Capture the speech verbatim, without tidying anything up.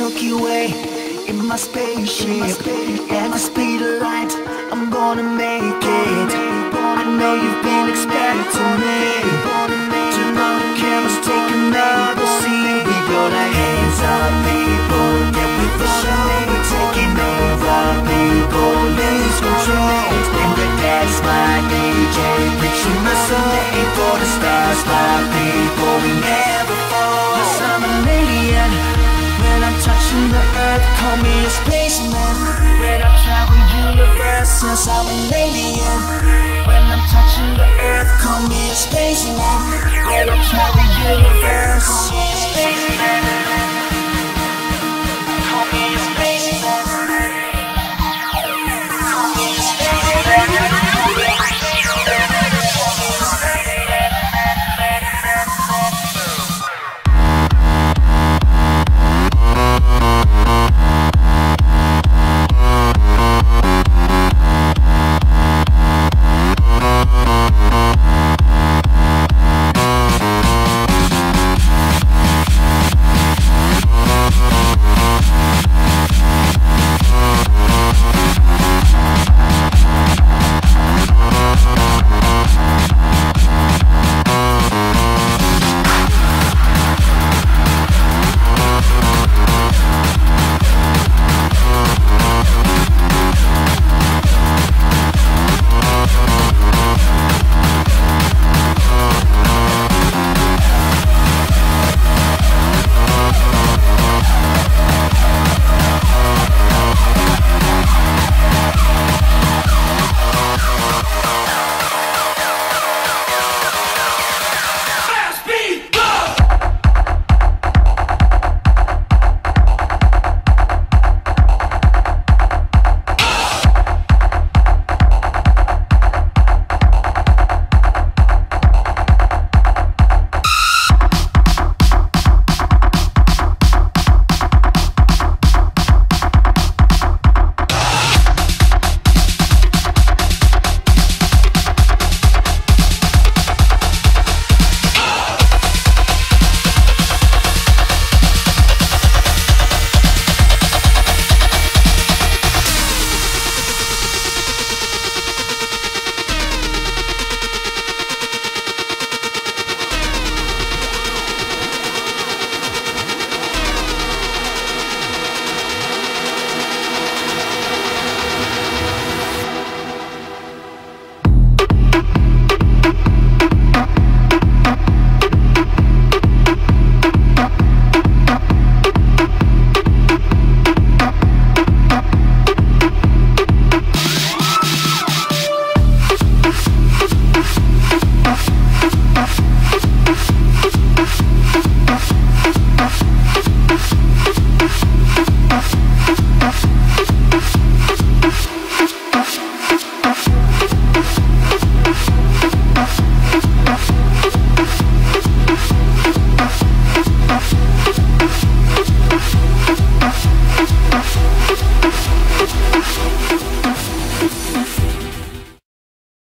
Milky Way in my spaceship, at the speed of light, I'm gonna make it. I know you've been expecting me. Turn on the cameras, take another seat. We go like hands up, people. Get with the show, we're taking over, people. Lose control, and that's my D J. Preaching the Sunday for the stars, my people. We never fall. 'Cause I'm an alien. When I'm touching the earth, call me a spaceman. When I travel universes, I'm an alien. When I'm touching the earth, call me a spaceman. When I travel universe, call me a spaceman.